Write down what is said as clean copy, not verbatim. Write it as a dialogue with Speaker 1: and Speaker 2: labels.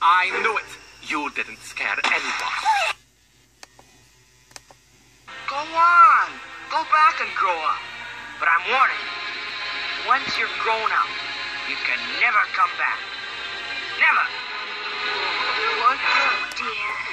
Speaker 1: I knew it. You didn't scare anyone.
Speaker 2: Go on. Go back and grow up. But I'm warning you. Once you're grown up, you can never come back. Never.
Speaker 3: What, dear?